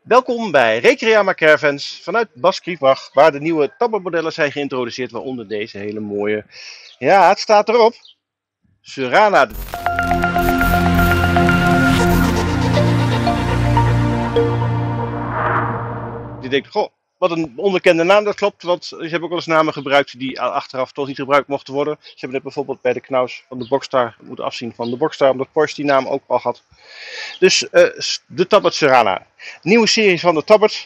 Welkom bij Recreama Caravans vanuit Bas Kriebach, waar de nieuwe tabbermodellen zijn geïntroduceerd, waaronder deze hele mooie. Ja, het staat erop. Surana. Die denkt, goh, wat een onbekende naam, dat klopt, want ze hebben ook wel eens namen gebruikt die achteraf toch niet gebruikt mochten worden. Ze hebben net bijvoorbeeld bij de Knaus van de Boxster moeten afzien van de Boxster, omdat Porsche die naam ook al had. Dus de Tabbert Surana. Nieuwe serie van de Tabbert.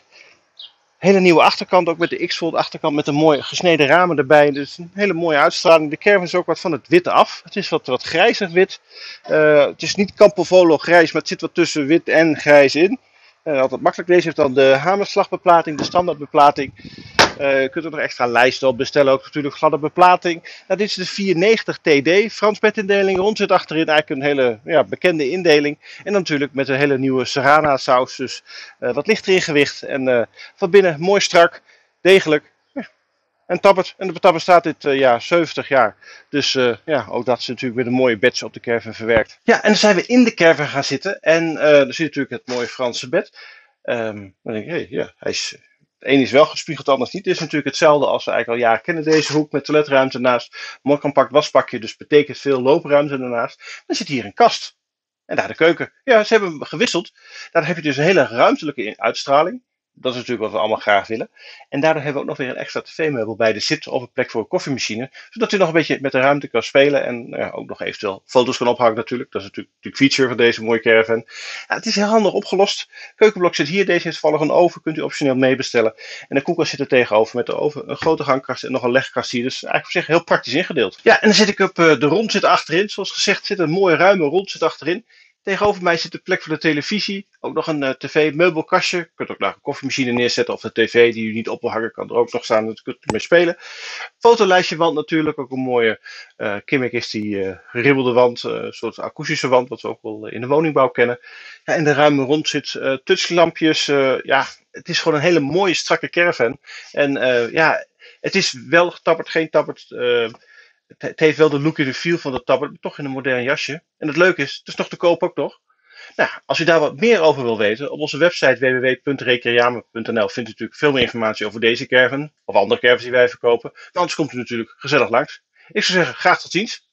Hele nieuwe achterkant, ook met de X-Fold achterkant met een mooi gesneden ramen erbij. Dus een hele mooie uitstraling. De caravan is ook wat van het witte af. Het is wat grijzig wit. Het is niet Campovolo grijs, maar het zit wat tussen wit en grijs in. Altijd makkelijk. Deze heeft dan de hamerslagbeplating, de standaardbeplating. Je kunt er nog extra lijsten op bestellen, ook natuurlijk gladde beplating. Nou, dit is de 490 TD, Frans bedindeling, rond zit achterin eigenlijk een hele bekende indeling. En natuurlijk met een hele nieuwe Serrana saus, dus wat lichter in gewicht. En van binnen mooi strak, degelijk. Ja. En Tabbert, en de Tabbert staat dit jaar 70 jaar. Dus ook dat is natuurlijk weer een mooie badge op de caravan verwerkt. Ja, en dan zijn we in de caravan gaan zitten. En er zit natuurlijk het mooie Franse bed. Dan denk ik, hij is... Het een is wel gespiegeld, anders niet. Het is natuurlijk hetzelfde als we eigenlijk al jaren kennen. Deze hoek met toiletruimte ernaast. Mooi compact waspakje, dus betekent veel loopruimte ernaast. Dan zit hier een kast. En daar de keuken. Ja, ze hebben gewisseld. Daar heb je dus een hele ruimtelijke uitstraling. Dat is natuurlijk wat we allemaal graag willen. En daardoor hebben we ook nog weer een extra tv-meubel bij de zit of een plek voor een koffiemachine. Zodat u nog een beetje met de ruimte kan spelen. En ook nog eventueel foto's kan ophangen natuurlijk. Dat is natuurlijk feature van deze mooie caravan. Ja, het is heel handig opgelost. Keukenblok zit hier. Deze heeft toevallig een oven. Kunt u optioneel meebestellen. En de koelkast zit er tegenover met de oven. Een grote gangkast en nog een legkast hier. Dus eigenlijk op zich heel praktisch ingedeeld. Ja, en dan zit ik op de rondzit achterin. Zoals gezegd zit een mooie ruime rondzit achterin. Tegenover mij zit de plek voor de televisie. Ook nog een tv-meubelkastje. Je kunt ook daar een koffiemachine neerzetten. Of de tv die u niet op wil hangen kan er ook nog staan. Dat kunt u mee spelen. Fotolijstjewand natuurlijk. Ook een mooie Kimmick is die geribbelde wand. Een soort akoestische wand. Wat we ook wel in de woningbouw kennen. Ja, en de ruime rond zit touchlampjes. Het is gewoon een hele mooie strakke caravan. En het is wel Tabbert, geen Tabbert. Het heeft wel de look en de feel van de Tabbert, maar toch in een modern jasje. En het leuke is, het is nog te koop ook nog. Nou, als u daar wat meer over wil weten, op onze website www.recreama.nl vindt u natuurlijk veel meer informatie over deze caravan. Of andere caravans die wij verkopen. Maar anders komt u natuurlijk gezellig langs. Ik zou zeggen, graag tot ziens.